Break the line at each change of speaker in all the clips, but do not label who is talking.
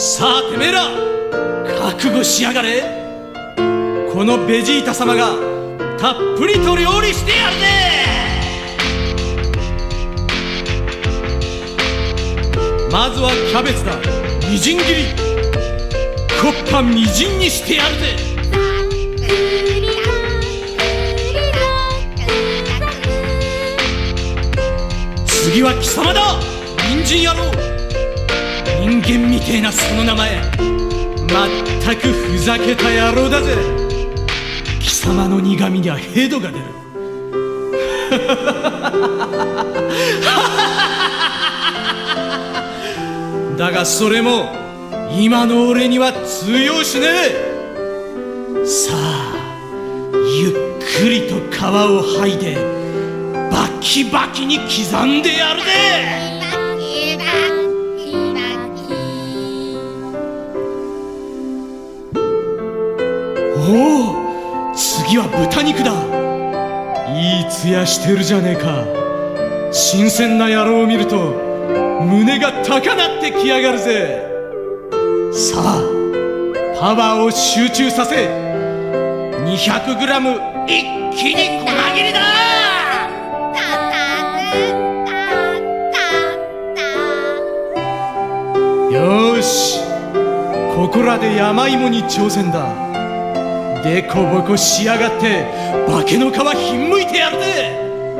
さあてめえら覚悟しやがれ。このベジータ様がたっぷりと料理してやるぜ。まずはキャベツだ、みじん切り。コッパみじんにしてやるぜ。次は貴様だ、人参野郎。人間みてえなその名前、まったくふざけた野郎だぜ。貴様の苦味にはヘドが出る。だがそれも今の俺には通用しねえ。さあゆっくりと皮を剥いでバキバキに刻んでやるぜ。おお、次は豚肉だ。いいツヤしてるじゃねえか。新鮮な野郎を見ると胸が高鳴ってきやがるぜ。さあパワーを集中させ 200g 一気に粉切りだ。よし、ここらで山芋に挑戦だ。でこぼこしやがって化けの皮ひんむいてやるぜ。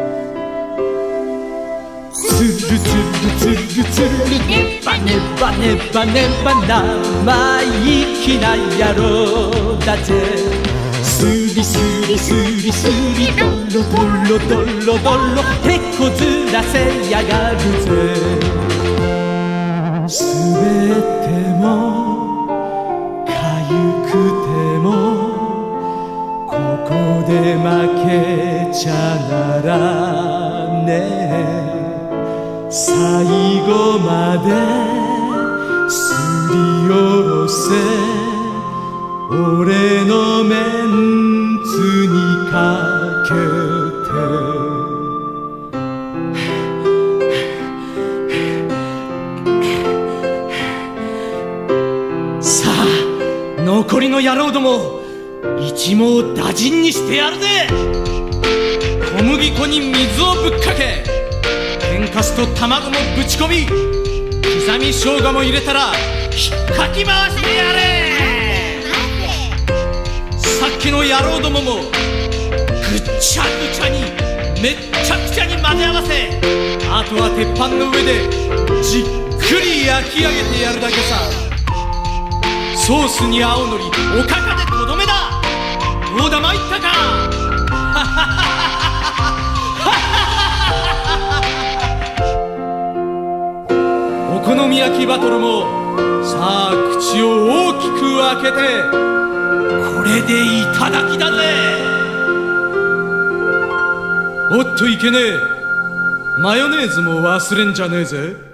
つるつるつるつるネバネバネバネバ生意気な野郎だぜ。スリスリスリスリドロドロドロドロてこずらせやがるぜ。すべてもかゆくてもここで負けちゃならねえ。最後まですりおろせ俺のメンツにかけて。さあ残りの野郎ども一網打尽にしてやるぜ。小麦粉に水をぶっかけ天かすと卵もぶち込み刻み生姜も入れたらひっかき回してやれ。さっきの野郎どももぐっちゃぐちゃにめっちゃくちゃに混ぜ合わせ、あとは鉄板の上でじっくり焼き上げてやるだけさ。ソースに青のりおかかでとどめだ。どうだ参ったか。お好み焼きバトルもさあ口を大きく開けてこれでいただきだぜ。おっといけねえ、マヨネーズも忘れんじゃねえぜ。